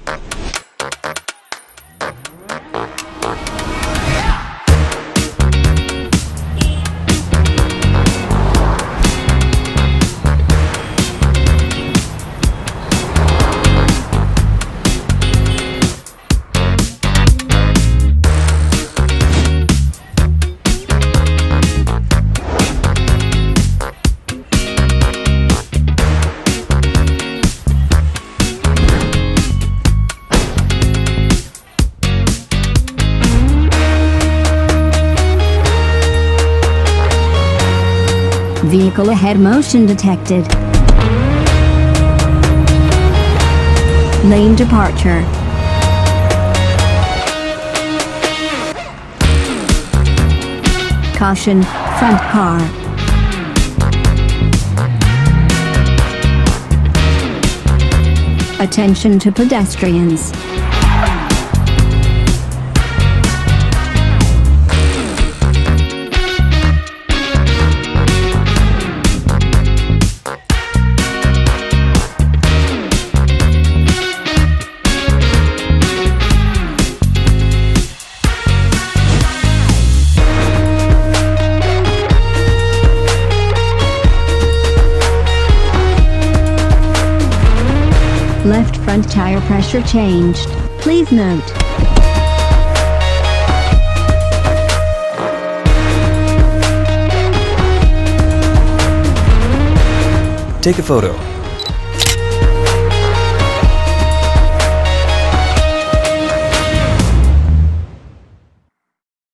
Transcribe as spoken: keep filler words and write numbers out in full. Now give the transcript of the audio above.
Vehicle ahead motion detected. Lane departure. Caution, front car. Attention to pedestrians. Left front tire pressure changed. Please note. Take a photo.